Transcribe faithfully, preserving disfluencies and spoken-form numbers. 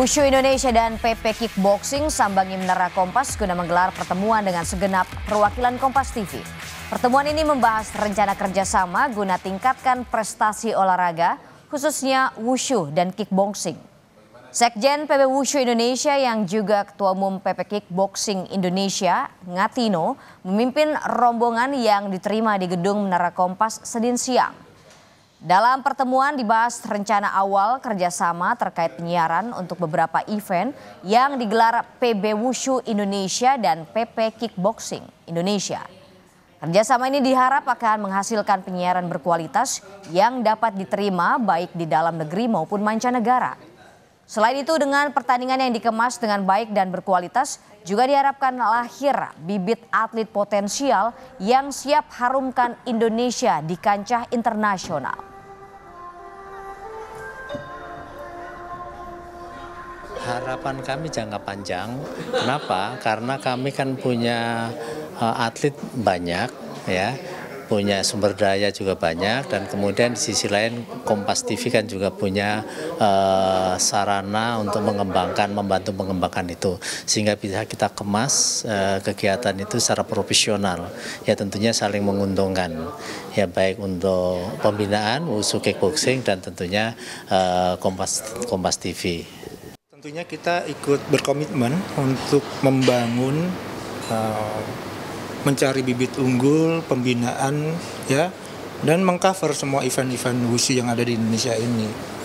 Wushu Indonesia dan P P Kickboxing sambangi Menara Kompas guna menggelar pertemuan dengan segenap perwakilan Kompas T V. Pertemuan ini membahas rencana kerjasama guna tingkatkan prestasi olahraga, khususnya Wushu dan Kickboxing. Sekjen P B Wushu Indonesia yang juga Ketua Umum P P Kickboxing Indonesia, Ngatino, memimpin rombongan yang diterima di gedung Menara Kompas Senin siang. Dalam pertemuan dibahas rencana awal kerjasama terkait penyiaran untuk beberapa event yang digelar P B Wushu Indonesia dan P P Kickboxing Indonesia. Kerjasama ini diharap akan menghasilkan penyiaran berkualitas yang dapat diterima baik di dalam negeri maupun mancanegara. Selain itu, dengan pertandingan yang dikemas dengan baik dan berkualitas, juga diharapkan lahir bibit atlet potensial yang siap harumkan Indonesia di kancah internasional. Harapan kami jangka panjang, kenapa? Karena kami kan punya uh, atlet banyak, ya, punya sumber daya juga banyak, dan kemudian di sisi lain Kompas T V kan juga punya uh, sarana untuk mengembangkan, membantu mengembangkan itu, sehingga bisa kita kemas uh, kegiatan itu secara profesional, ya tentunya saling menguntungkan, ya baik untuk pembinaan Wushu Kickboxing dan tentunya uh, Kompas Kompas T V. Tentunya kita ikut berkomitmen untuk membangun, uh, mencari bibit unggul, pembinaan, ya, dan mengcover semua event-event Wushu yang ada di Indonesia ini.